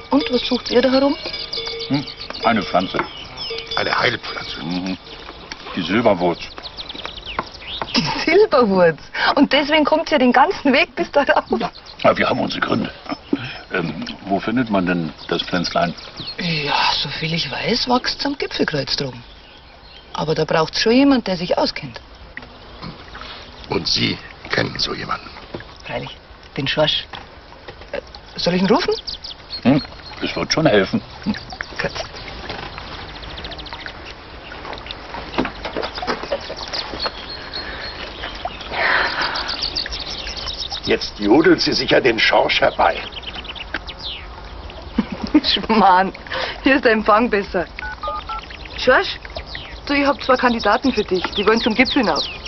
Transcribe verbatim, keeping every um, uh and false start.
Und was sucht ihr da herum? Hm, eine Pflanze. Eine Heilpflanze. Mhm. Die Silberwurz. Die Silberwurz. Und deswegen kommt ihr den ganzen Weg bis da rauf? Ja, wir haben unsere Gründe. Ähm, wo findet man denn das Pflänzlein? Ja, soviel ich weiß, wächst am Gipfelkreuz drum. Aber da braucht's schon jemand, der sich auskennt. Und Sie kennen so jemanden? Freilich, den Schorsch. Äh, soll ich ihn rufen? Hm, das wird schon helfen. Hm. Gut. Jetzt jodelt sie sich an den Schorsch herbei. Schmarrn, hier ist der Empfang besser. Schorsch, du, ich hab zwei Kandidaten für dich. Die wollen zum Gipfel hinauf.